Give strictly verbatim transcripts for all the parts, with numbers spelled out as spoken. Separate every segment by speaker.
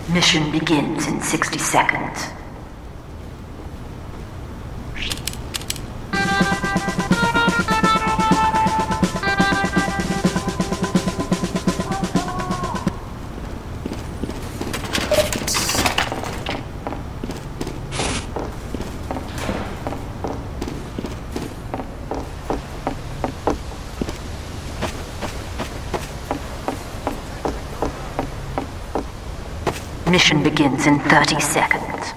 Speaker 1: Mission begins in sixty seconds. Mission begins in thirty seconds.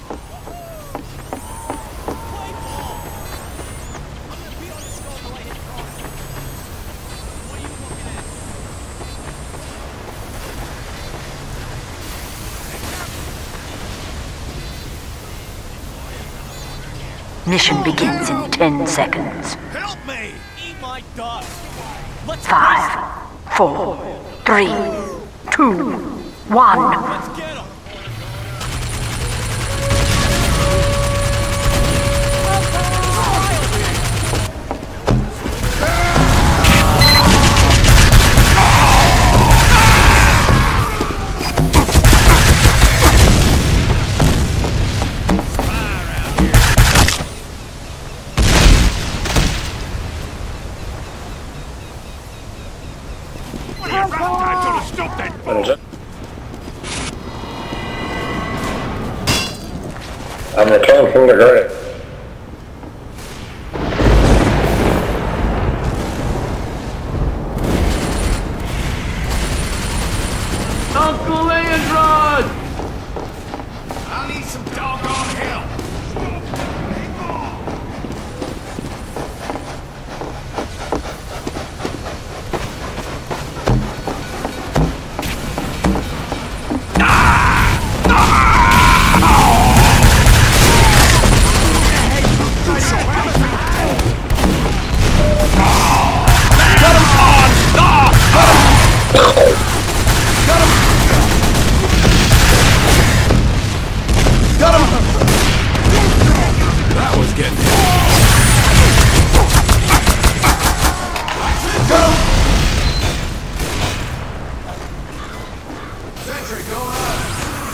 Speaker 1: Mission begins in ten seconds.
Speaker 2: Help me! Eat my dust! Let's
Speaker 1: Five, four, three, two, one.
Speaker 2: Let's get him!
Speaker 3: Manager. I'm returning from the grave.
Speaker 4: Uncle Leandron!
Speaker 2: I need some doggone help! That was getting Sentry, go on!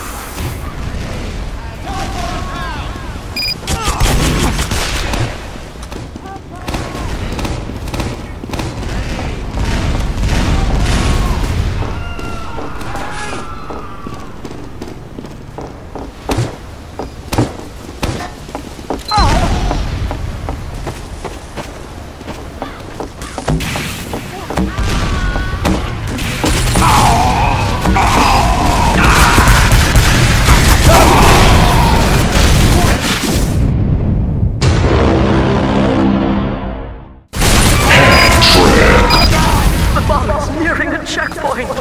Speaker 1: The bomb is nearing a checkpoint.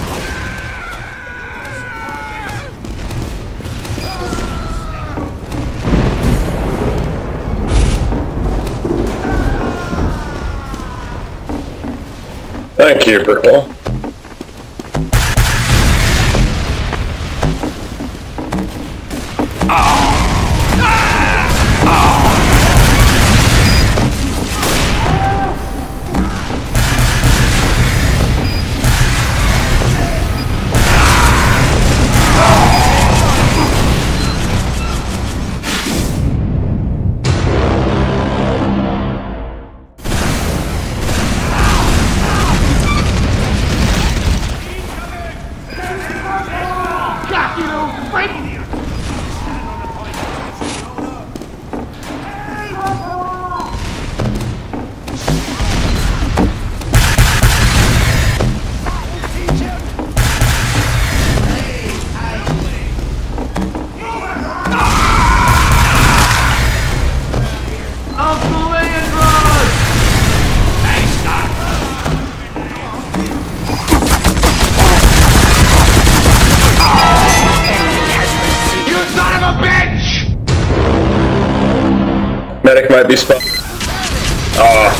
Speaker 3: Thank you, Brickle.
Speaker 4: Uncle Leandron!
Speaker 2: You son of a bitch!
Speaker 3: Medic might be spot. Ah.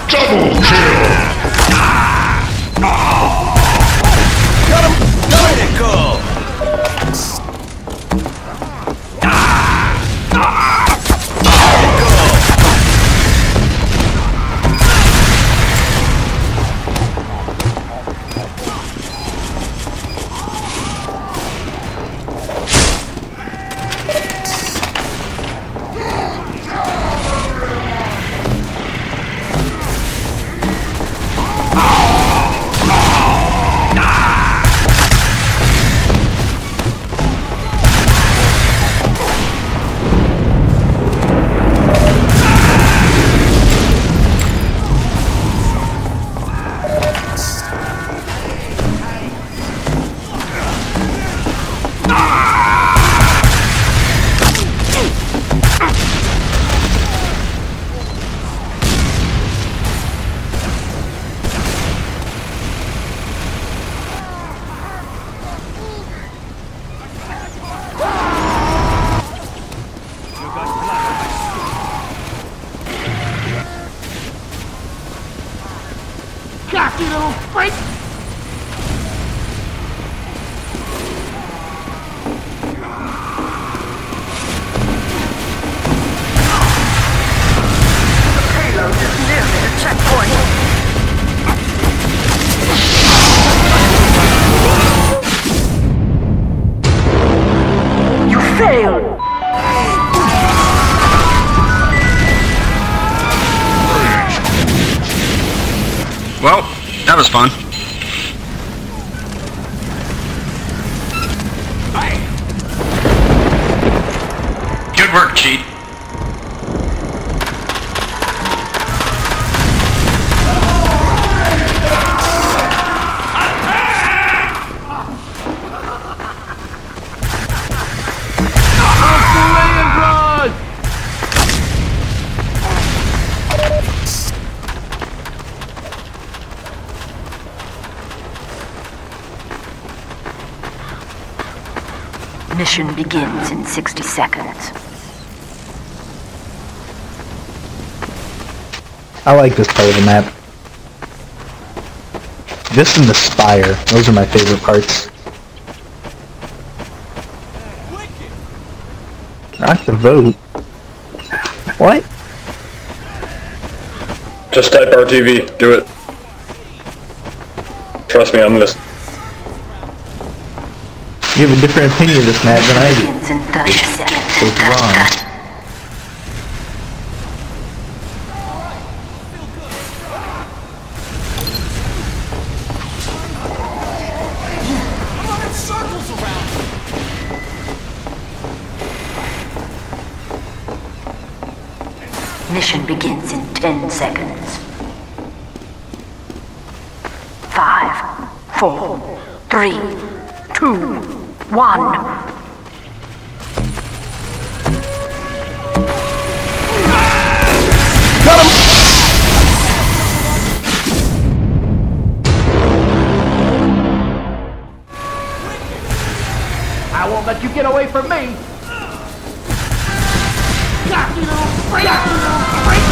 Speaker 5: Double kill!
Speaker 2: Got him! Critical!
Speaker 4: Got you, little freak!
Speaker 1: Payload is nearly the checkpoint. You failed!
Speaker 6: Well, that was fun. Good work, Cheat.
Speaker 1: Mission begins in sixty seconds.
Speaker 7: I like this part of the map. This and the spire, those are my favorite parts. Rock the vote. What?
Speaker 3: Just type R T V. Do it. Trust me on this.
Speaker 7: You have a different opinion of this map than I do.
Speaker 1: Begins in thirty seconds.
Speaker 7: So it's wrong.
Speaker 1: Mission begins in ten seconds. Five, four, three, two, one.
Speaker 4: I won't let you get away from me! Got you, little freak! Got you, little freak!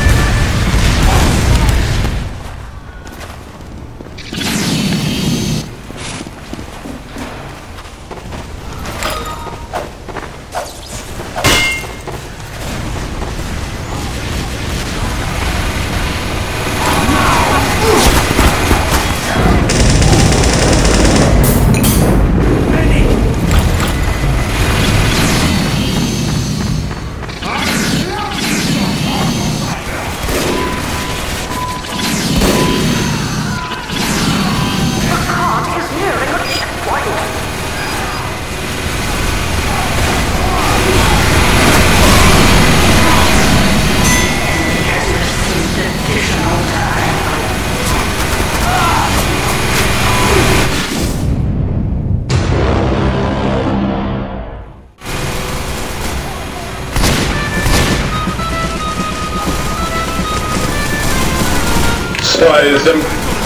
Speaker 3: Slice him.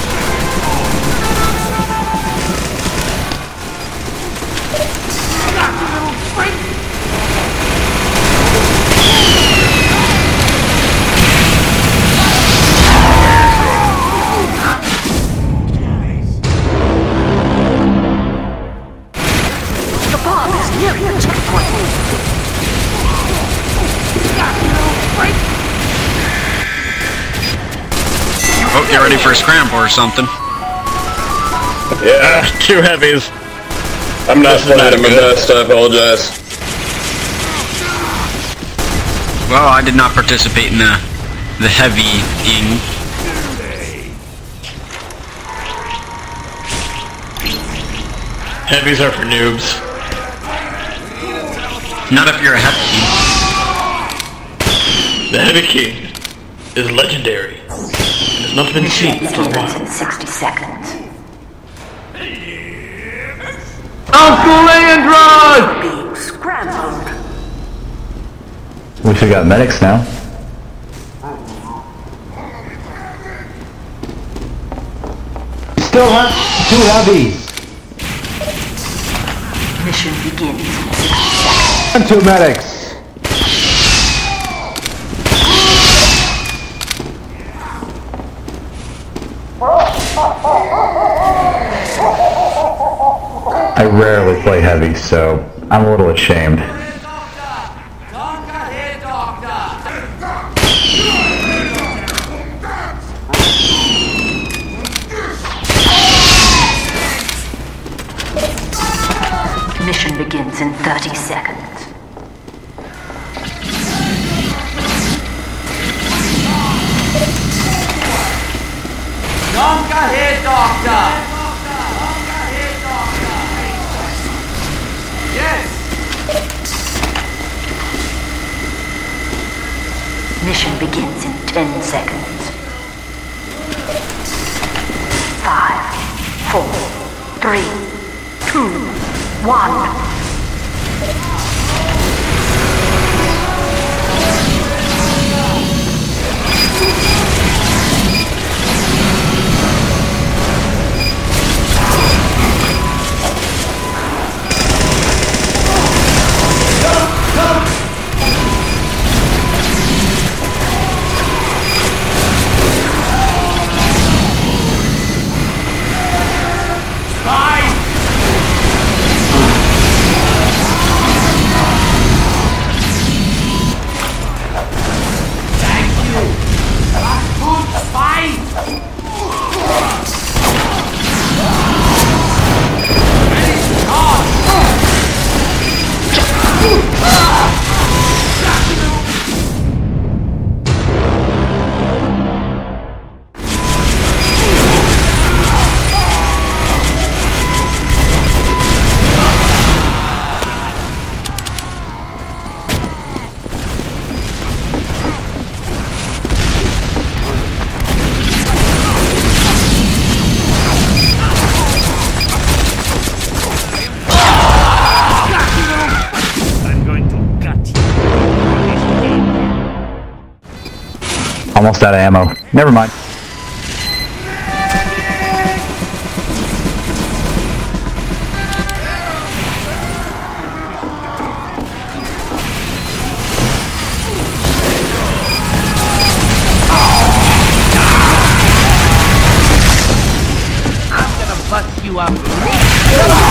Speaker 4: Got you, little freak!
Speaker 6: Get ready for a scramble or something.
Speaker 3: Yeah,
Speaker 5: Two heavies.
Speaker 3: I'm not
Speaker 5: This is
Speaker 3: playing
Speaker 5: not
Speaker 3: at my
Speaker 5: good.
Speaker 3: best, I apologize.
Speaker 6: Well, I did not participate in the the heavy-ing.
Speaker 5: Heavies are for noobs.
Speaker 6: Not if you're a heavy.
Speaker 5: The Heavy King is legendary. And has not been
Speaker 1: Mission
Speaker 5: seen for a
Speaker 1: begins
Speaker 5: while.
Speaker 1: in sixty seconds.
Speaker 4: Uncle Andros!
Speaker 1: Being scrambled.
Speaker 7: We should got medics now. Still have two heavies.
Speaker 1: Mission begins in sixty seconds.
Speaker 7: And two medics. I rarely play heavy, so I'm a little ashamed.
Speaker 1: Mission begins in thirty seconds.
Speaker 4: Donka head doctor! Yes!
Speaker 1: Mission begins in ten seconds. Five, four, three, two, one.
Speaker 7: Almost out of ammo. Never mind.
Speaker 4: I'm gonna bust you up.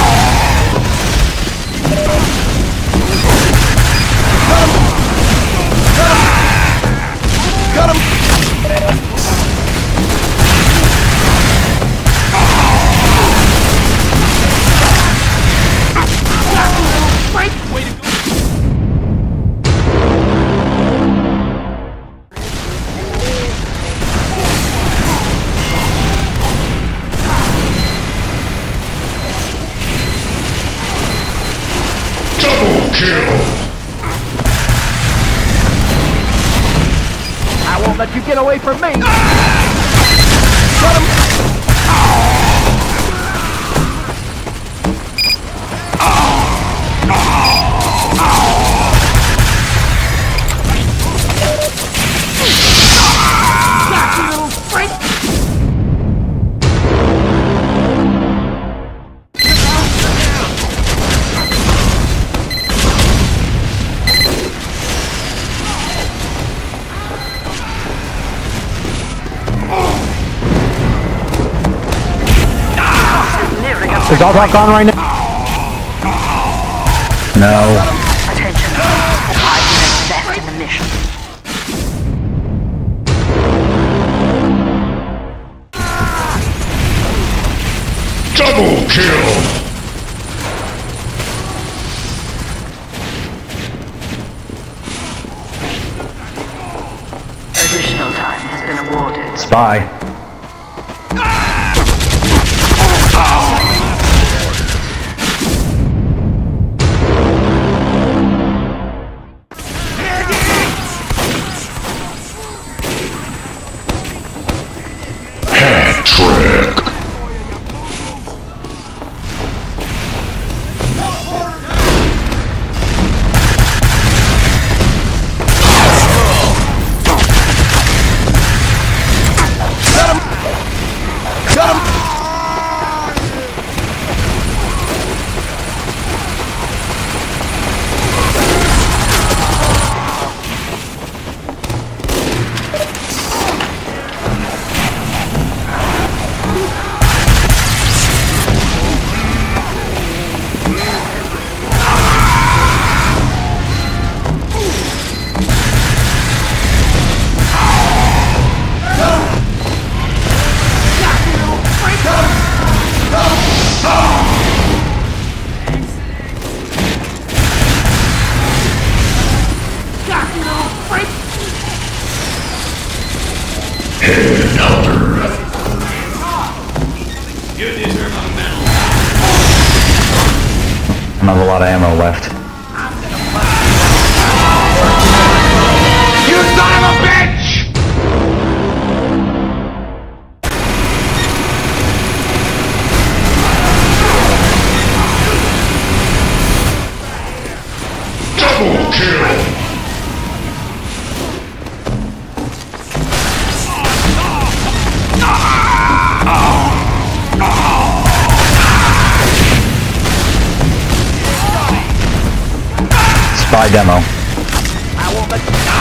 Speaker 4: I won't let you get away from me! Get him! Got you, little freak!
Speaker 7: Is all rock on right now? No.
Speaker 1: Attention. Five minutes left in the mission.
Speaker 3: Double kill!
Speaker 1: Additional time has been awarded.
Speaker 7: Spy.
Speaker 3: Hat trick!
Speaker 7: I don't have a lot of ammo left.
Speaker 2: You son of a bitch!
Speaker 3: Double kill!
Speaker 7: Spy demo.
Speaker 4: I won't let you.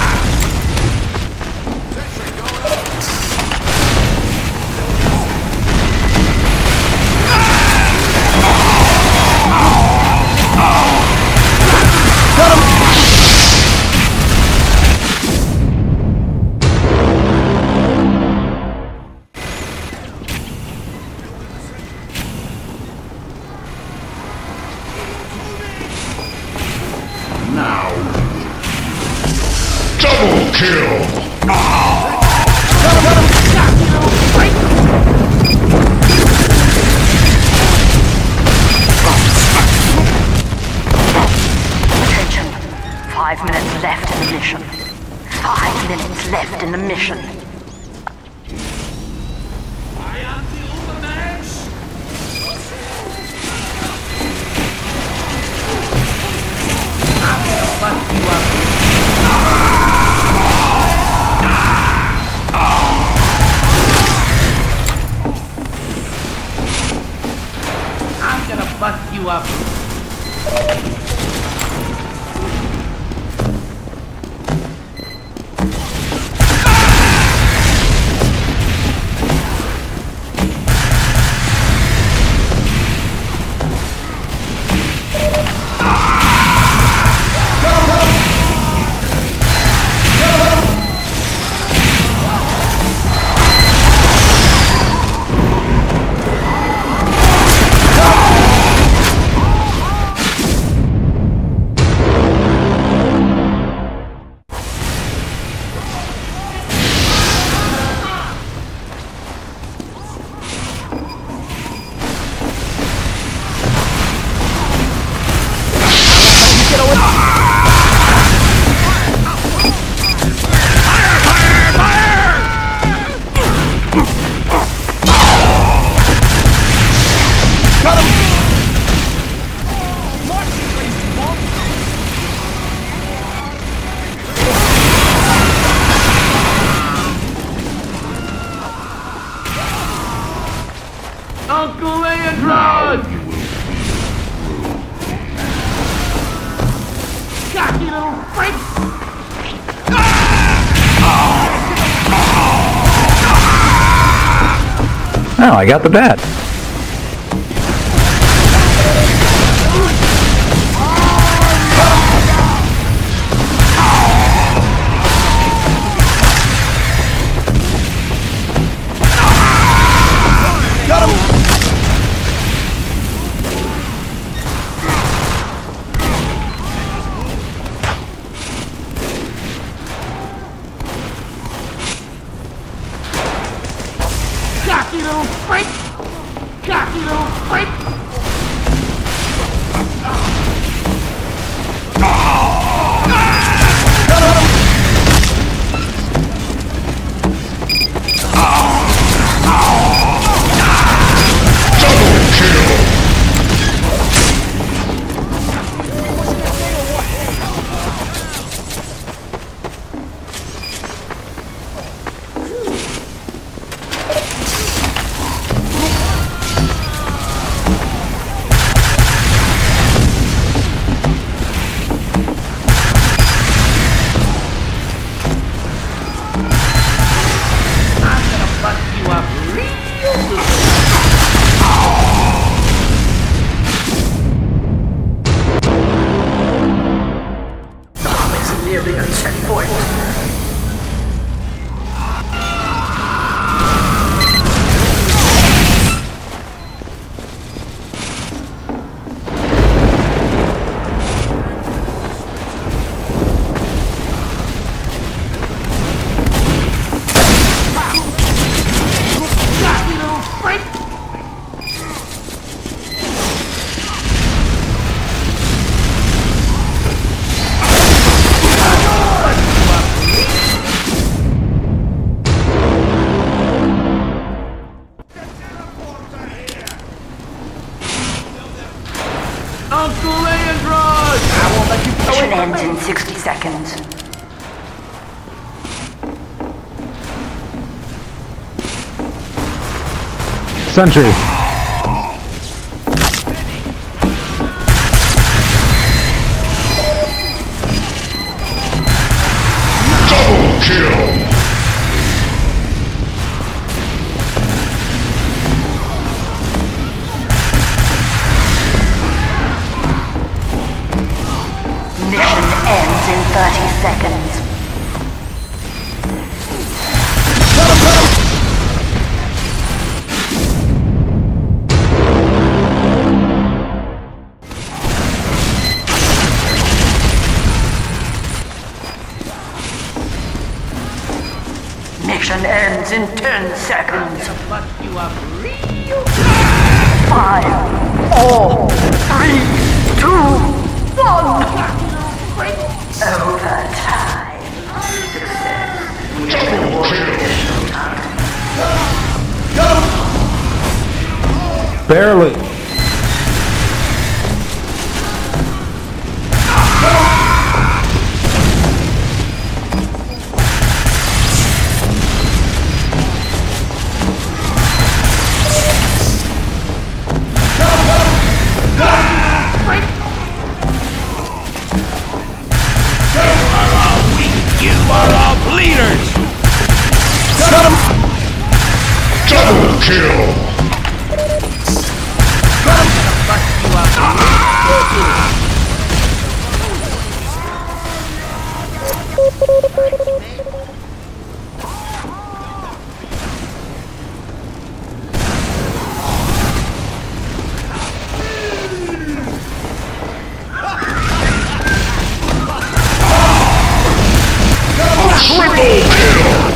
Speaker 3: Double kill!
Speaker 1: Attention. Five minutes left in the mission. Five minutes left in the mission.
Speaker 2: I am the Ultimax!
Speaker 4: I'm gonna bust you up. I'm gonna bust you up. Uncle Leandros! Got you, little freak!
Speaker 7: Oh, I got the bat.
Speaker 4: Got him! Cocky little freak! Cocky little freak!
Speaker 1: Nearly a checkpoint.
Speaker 4: Uncle Leandros! I won't let you go
Speaker 1: Mission
Speaker 4: in
Speaker 1: ends in sixty seconds.
Speaker 8: Sentry.
Speaker 3: Double kill.
Speaker 1: Mission ends in thirty seconds. Mission ends in ten seconds. Five, four, three, two, one. Overtime.
Speaker 3: Double kill.
Speaker 8: Barely.
Speaker 2: You are all bleeders!
Speaker 3: Double kill. Triple kill.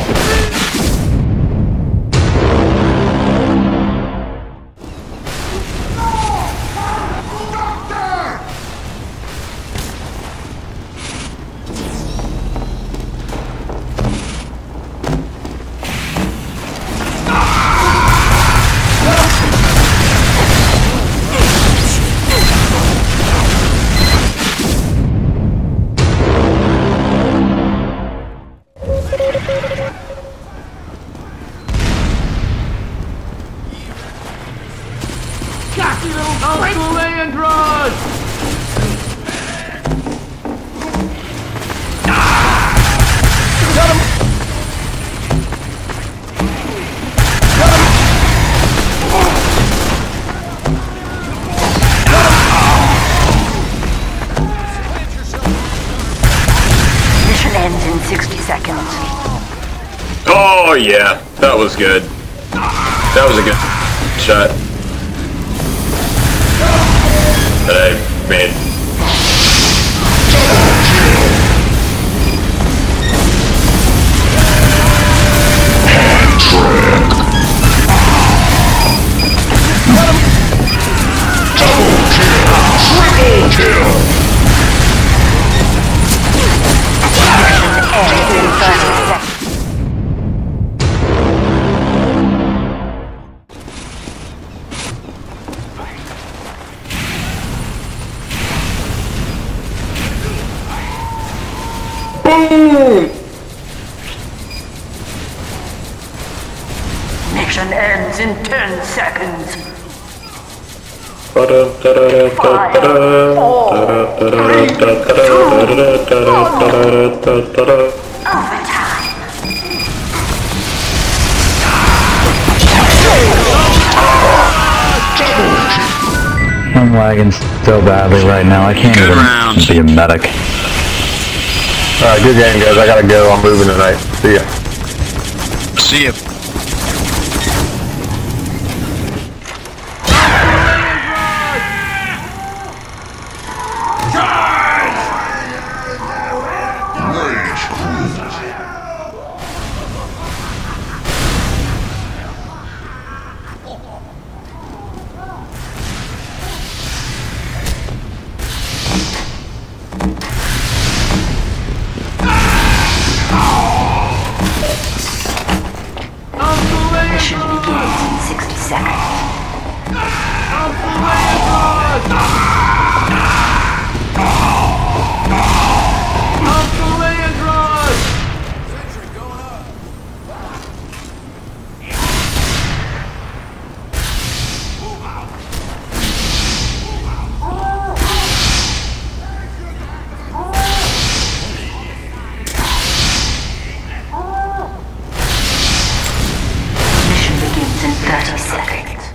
Speaker 4: Uncle Leandros!
Speaker 1: Mission ends in sixty seconds.
Speaker 9: Oh yeah, that was good. That was a good shot that I made.
Speaker 3: Trick.
Speaker 1: Mission ends in ten seconds.
Speaker 7: I'm lagging so badly right now. I can't
Speaker 6: Good
Speaker 7: even
Speaker 6: round.
Speaker 7: be a medic.
Speaker 8: Alright, good game, guys. I gotta go. I'm moving tonight. See ya.
Speaker 6: See ya.
Speaker 1: Mission begins in sixty seconds. Mission begins in thirty seconds.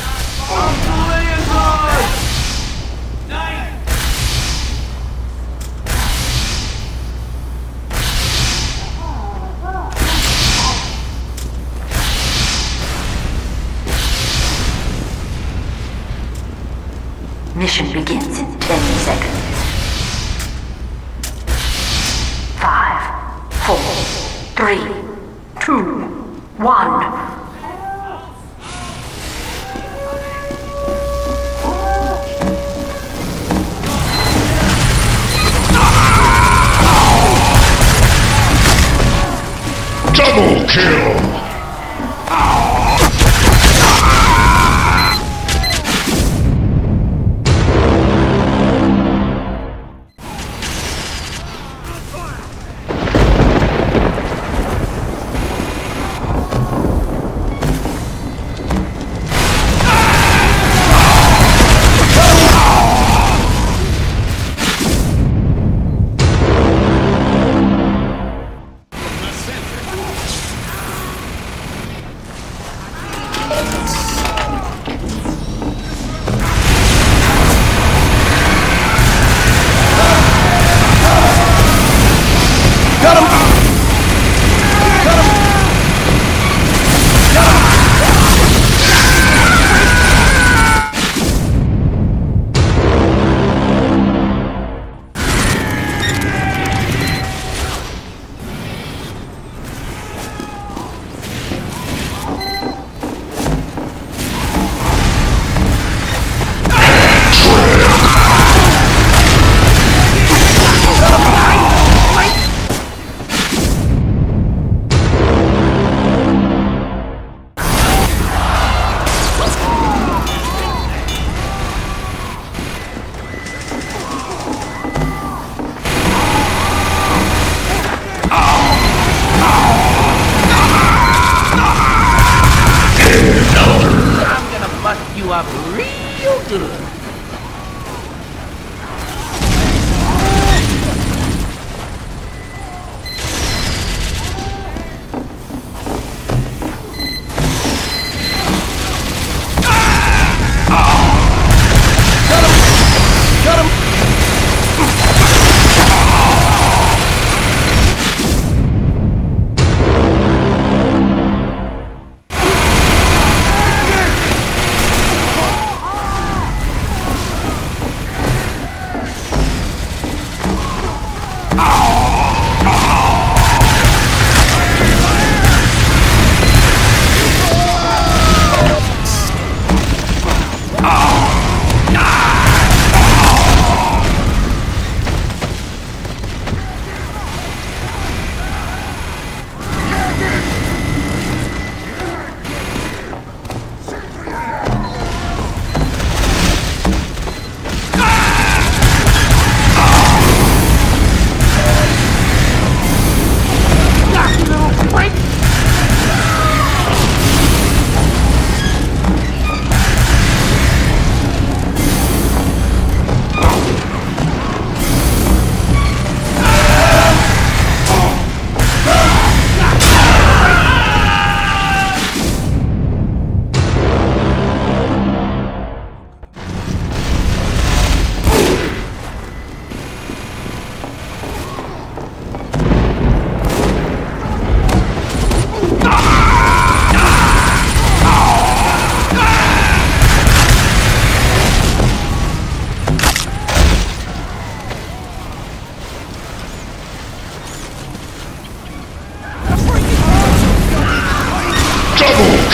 Speaker 1: Mission begins in ten seconds. Five, four, three, two, one.
Speaker 3: Double kill!
Speaker 4: You up real good.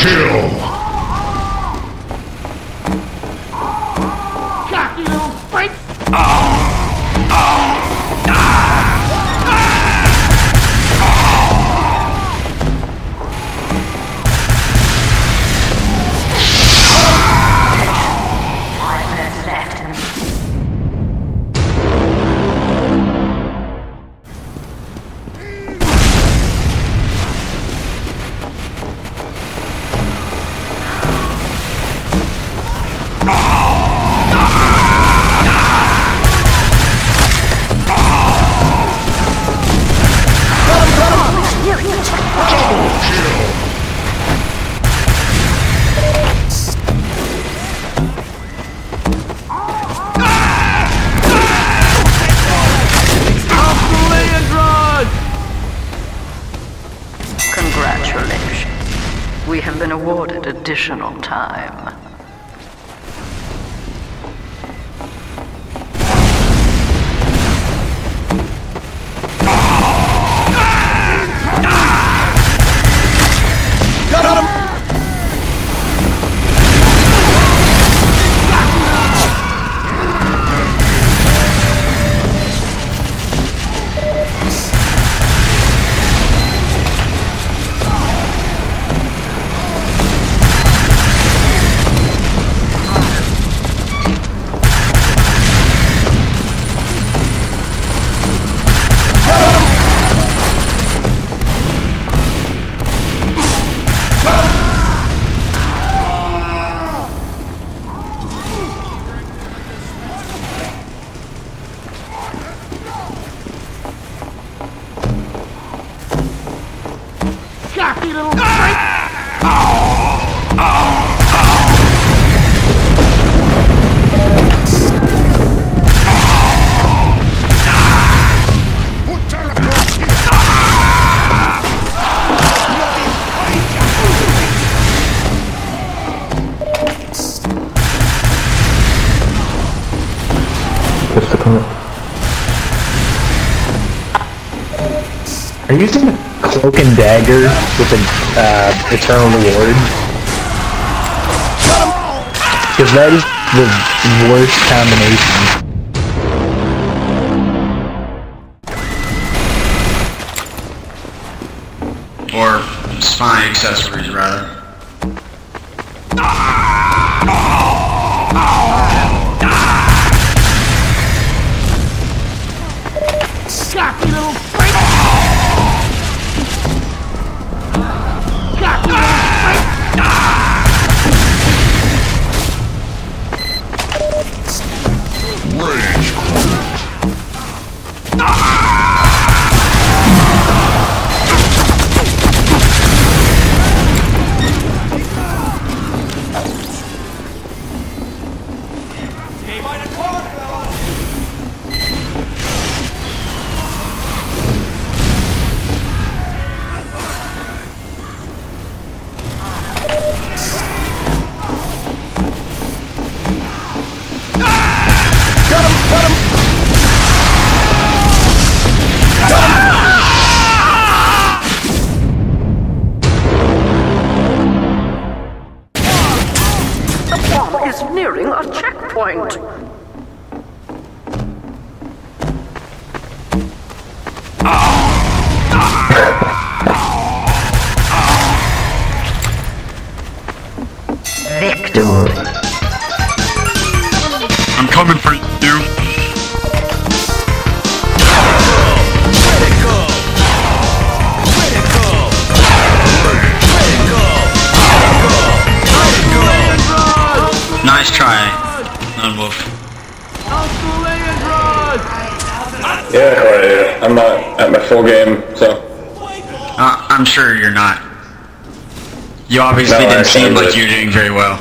Speaker 3: kill!
Speaker 4: Cocky little freak!
Speaker 1: Five minutes left in the Congratulations. We have been awarded additional time.
Speaker 4: Cocky little freak!
Speaker 7: Are you using the cloak and dagger with an uh, eternal reward? Because that is the worst combination.
Speaker 6: Or spy accessories, rather.
Speaker 4: Cocky little freak! Cocky little freak!
Speaker 3: Rage quit.
Speaker 1: is nearing a checkpoint. Victor.
Speaker 6: I'm coming for you. Nice try, Lone Wolf.
Speaker 9: Yeah, right, I'm not at my full game, so.
Speaker 6: Uh, I'm sure you're not. You obviously
Speaker 9: No,
Speaker 6: didn't
Speaker 9: I
Speaker 6: seem like
Speaker 9: did.
Speaker 6: you're doing very well.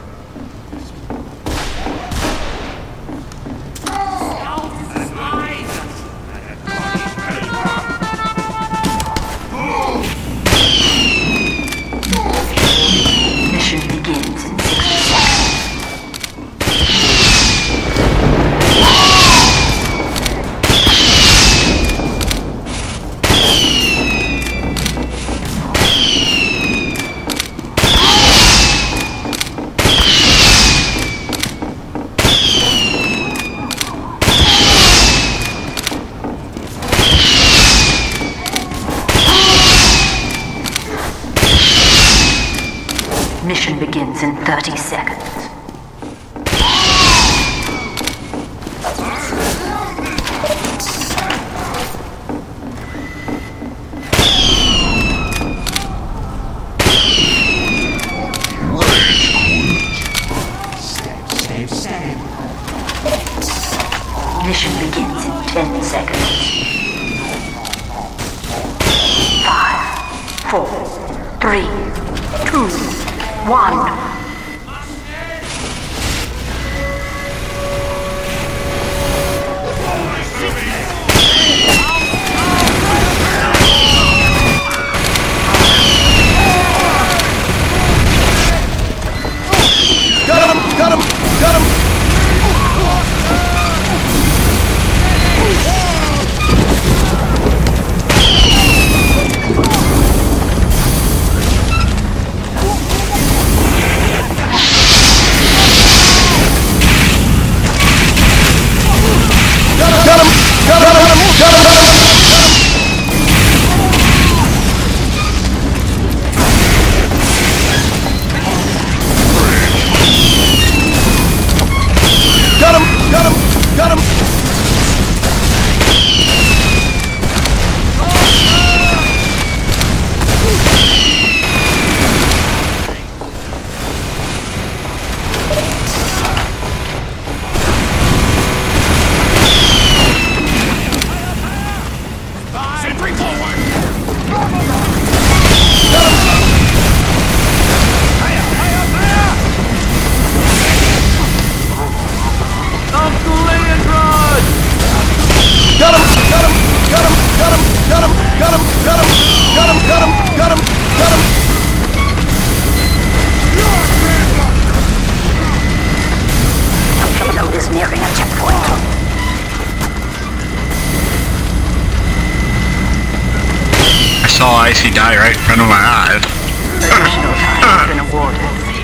Speaker 1: Mission begins in sixty seconds. Mission begins in thirty seconds. Mission begins in ten seconds. Five, four, three, two, one.
Speaker 4: Got him! Got him! Got him!
Speaker 1: Nearing a checkpoint.
Speaker 6: I saw Icy die right in front of my eyes.
Speaker 1: Additional time has been awarded.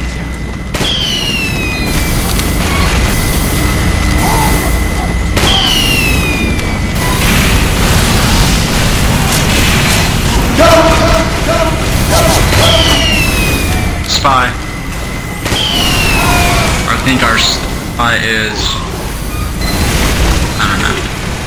Speaker 6: Spy. I think our spy is... I don't know.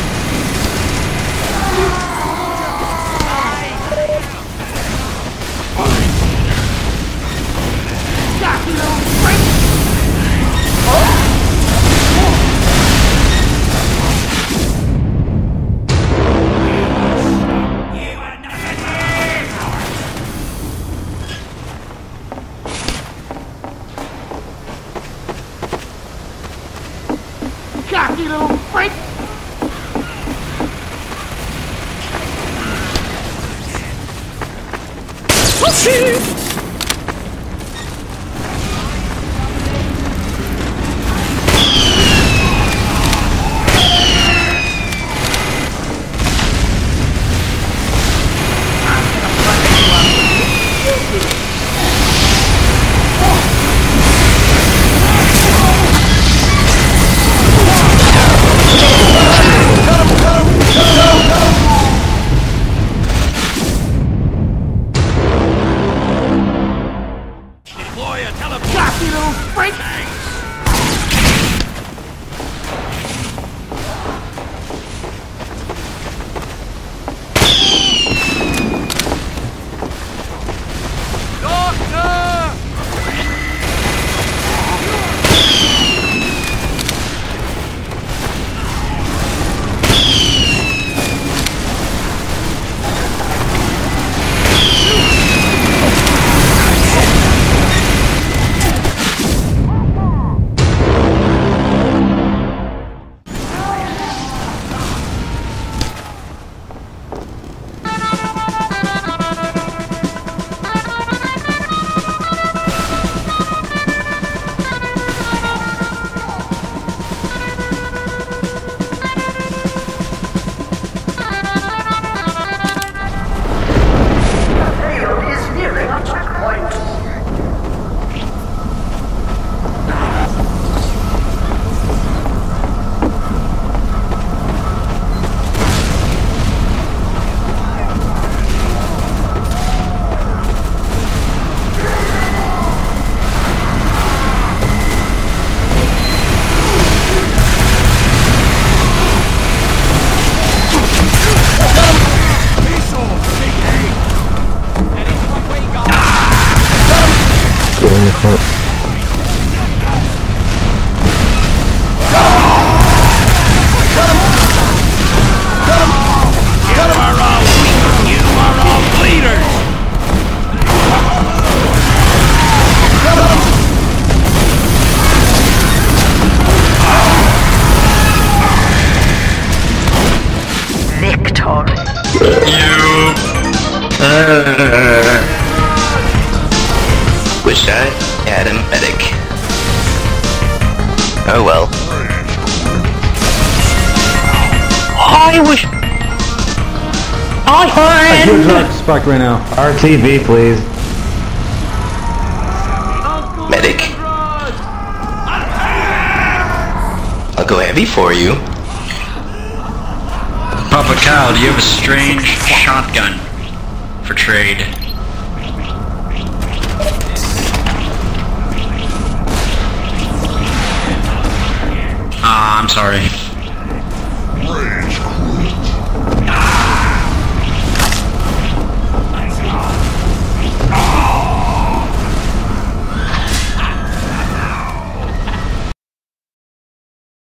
Speaker 4: Cocky little freak! Cocky little freak!
Speaker 7: in the front.
Speaker 1: Victory.
Speaker 6: You.
Speaker 10: Uh, wish I had a medic. Oh well. I wish. I
Speaker 11: Good luck, Spike right now.
Speaker 7: R T B, please.
Speaker 10: medic. I'll go heavy for you.
Speaker 6: Papa Cal, do you have a strange shotgun for trade? Ah, I'm sorry.